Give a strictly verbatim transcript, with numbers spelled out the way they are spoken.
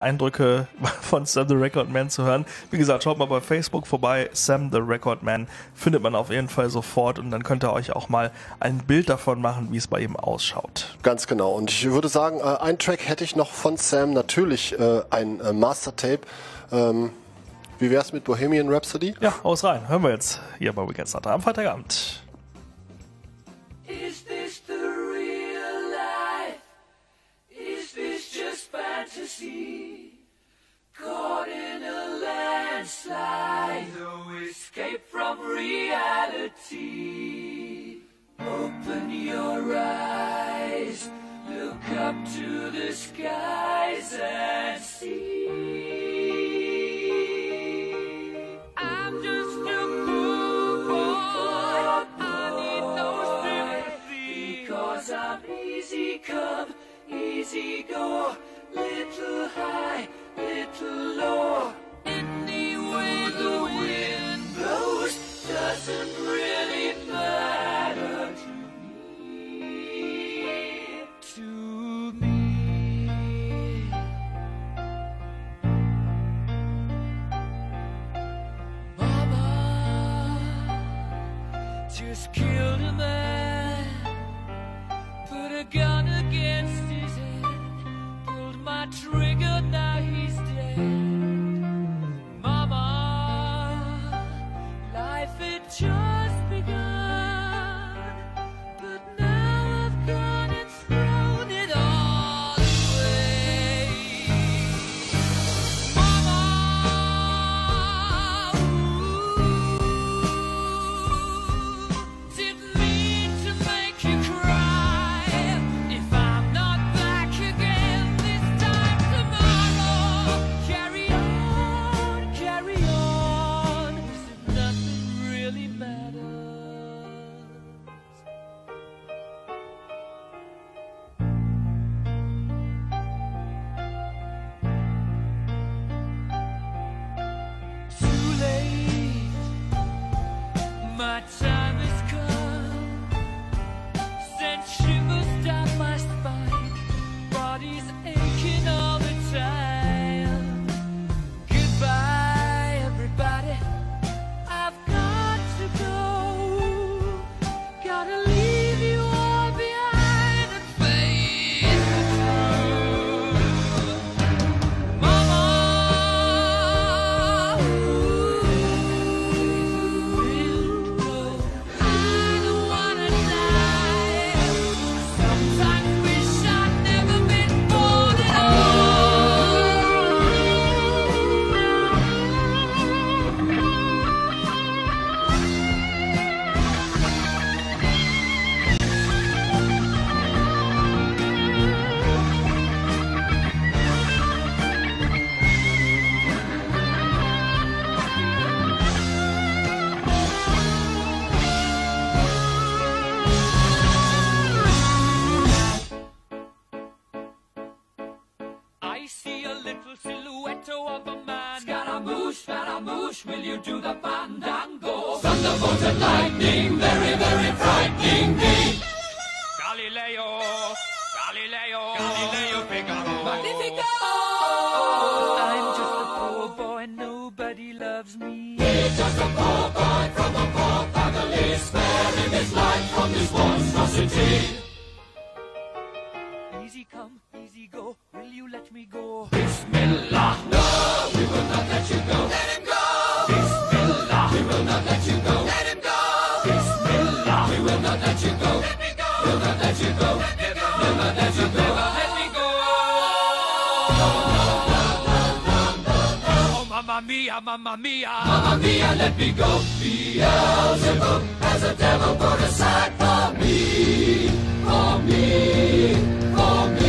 Eindrücke von Sam the Record Man zu hören. Wie gesagt, schaut mal bei Facebook vorbei, Sam the Record Man, findet man auf jeden Fall sofort und dann könnt ihr euch auch mal ein Bild davon machen, wie es bei ihm ausschaut. Ganz genau. Und ich würde sagen, äh, einen Track hätte ich noch von Sam, natürlich äh, ein äh, Master-Tape. Ähm, wie wär's mit Bohemian Rhapsody? Ja, haus rein. Hören wir jetzt hier bei Weekend Starter am Freitagabend. Is this the real life? Is this just fantasy? Caught in a landslide, no escape from reality. Open your eyes, look up to the skies and see. I'm just a poor boy, I need no sympathy, because I'm easy come, easy go, little high, little low. Any way the wind blows doesn't really matter to me, to me. Mama just killed a man, put a gun against his head, pulled my trigger, now he's dead. Mama, life had just begun, but now I've gone and thrown it all away. Mama, ooh, didn't mean to make you cry. If I'm not back again this time tomorrow, carry on, carry on, as if nothing really matters. Too late, my time has come. Sent shivers down my spine, body's aching all the time. Goodbye, everybody, I've got to go. Gotta leave you all behind and face the truth. Mama, ooh, I don't wanna die. Sometimes wish I'd never been born at I see a little silhouette of a man. Scaramouche, Scaramouche, will you do the fandango? Thunderbolt and lightning, very, very frightening me. Galileo, Galileo, Galileo Figaro. Magnifico! I'm just a poor boy, nobody loves me. He's just a poor boy from a poor family, sparing his life from this monstrosity. Easy come, easy go, will you let me go? Bismillah, no, we will not let you go. Let him go! Bismillah, we will not let you go. Let him go! Bismillah, we will not let you go. Let me go! We'll not let you go. Let me go! We'll not let you go. Never let me go! Oh, mamma mia, mamma mia! Mamma mia, let me go! Beelzebub has a devil put aside for me, for me, for me.